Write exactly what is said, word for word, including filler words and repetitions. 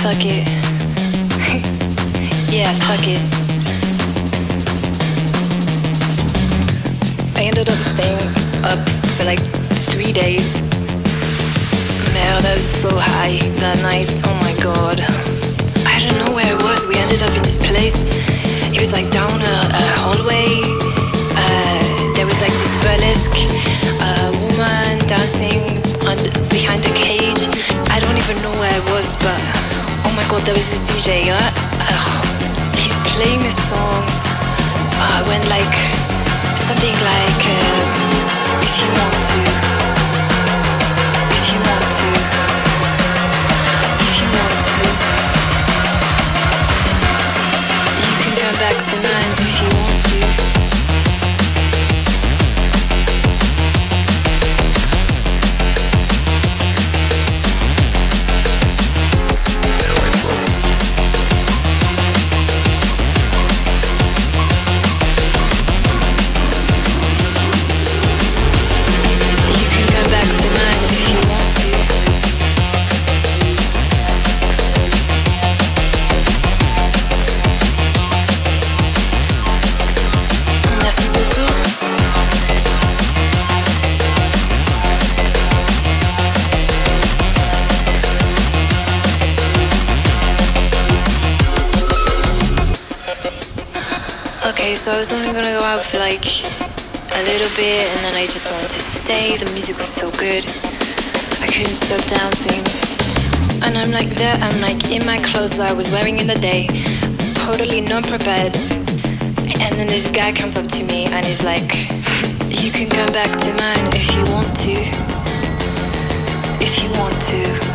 fuck it. Yeah, fuck it. I ended up staying up for like three days. Man, I was so high that night. Oh my god. I don't know where I was. We ended up in this place. It was like down a, a hallway. Uh, there was like this burlesque uh, woman dancing on, behind the cage. I don't even know where I was, but oh my god, there was this D J. Uh, uh, he was playing this song uh, when like something like uh, if you want to, if you want to, if you want to, you can come back tonight if you want to. Okay, so I was only gonna go out for like a little bit and then I just wanted to stay. The music was so good. I couldn't stop dancing. And I'm like there, I'm like in my clothes that I was wearing in the day, totally not prepared. And then this guy comes up to me and he's like, you can come back to mine if you want to. If you want to.